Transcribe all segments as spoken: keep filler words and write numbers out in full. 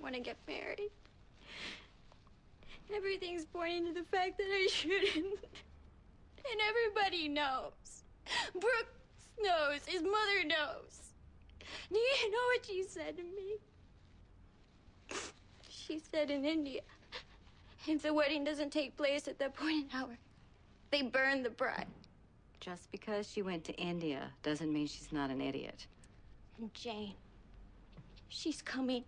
want to get married. Everything's pointing to the fact that I shouldn't. And everybody knows. Brooks knows. His mother knows. Do you know what she said to me? She said in India, if the wedding doesn't take place at that appointed hour, they burn the bride. Just because she went to India doesn't mean she's not an idiot. And Jane, she's coming.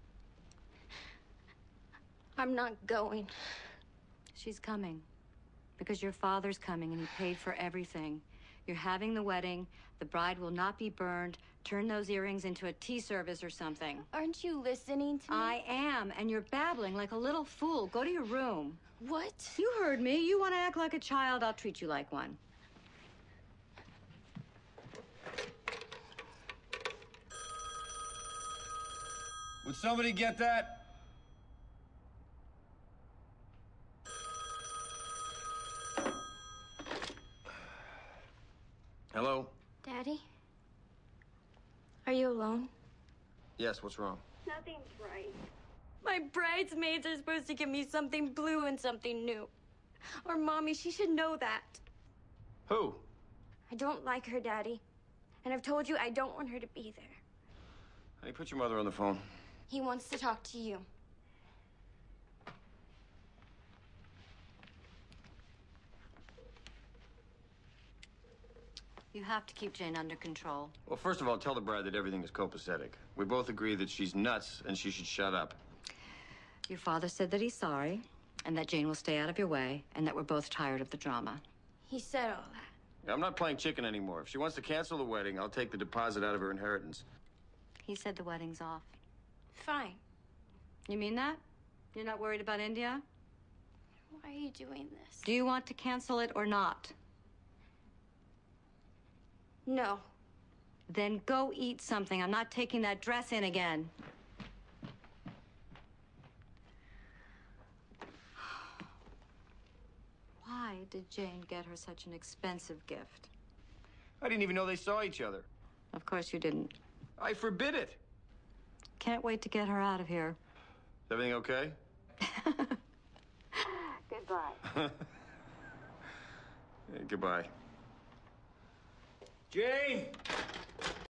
I'm not going. She's coming. Because your father's coming and he paid for everything. You're having the wedding. The bride will not be burned. Turn those earrings into a tea service or something. Aren't you listening to me? I am, and you're babbling like a little fool. Go to your room. What? You heard me. You want to act like a child, I'll treat you like one. Would somebody get that? Hello? Daddy? Are you alone? Yes, what's wrong? Nothing's right. My bridesmaids are supposed to give me something blue and something new. Or Mommy, she should know that. Who? I don't like her, Daddy. And I've told you I don't want her to be there. Honey, put your mother on the phone. He wants to talk to you. You have to keep Jane under control. Well, first of all, tell the bride that everything is copacetic. We both agree that she's nuts and she should shut up. Your father said that he's sorry, and that Jane will stay out of your way, and that we're both tired of the drama. He said all that. I'm not playing chicken anymore. If she wants to cancel the wedding, I'll take the deposit out of her inheritance. He said the wedding's off. Fine. You mean that? You're not worried about India? Why are you doing this? Do you want to cancel it or not? No. Then go eat something. I'm not taking that dress in again. Why did Jane get her such an expensive gift? I didn't even know they saw each other. Of course you didn't. I forbid it. Can't wait to get her out of here. Is everything okay? Goodbye. Yeah, goodbye. Jane!